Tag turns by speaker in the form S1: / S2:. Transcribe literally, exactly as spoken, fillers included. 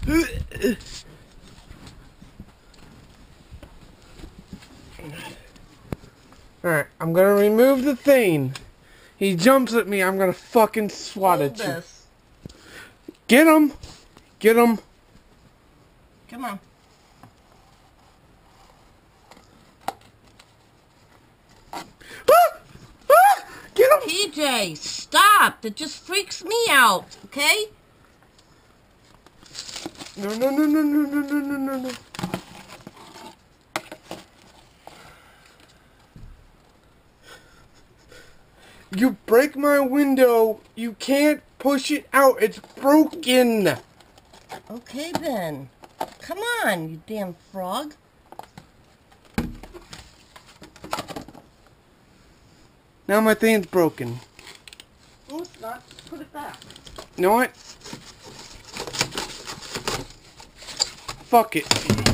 S1: Alright, I'm gonna remove the thing. He jumps at me, I'm gonna fucking swat
S2: Hold
S1: at you.
S2: this.
S1: Get him! Get him!
S2: Come on.
S1: Ah! Ah! Get him!
S2: P J, stop! That just freaks me out, okay?
S1: No, no, no, no, no, no, no, no, no, no. You break my window. You can't push it out. It's broken.
S2: Okay, then. Come on, you damn frog.
S1: Now my thing's broken.
S2: No, it's not. Put it back.
S1: You know what? Fuck it.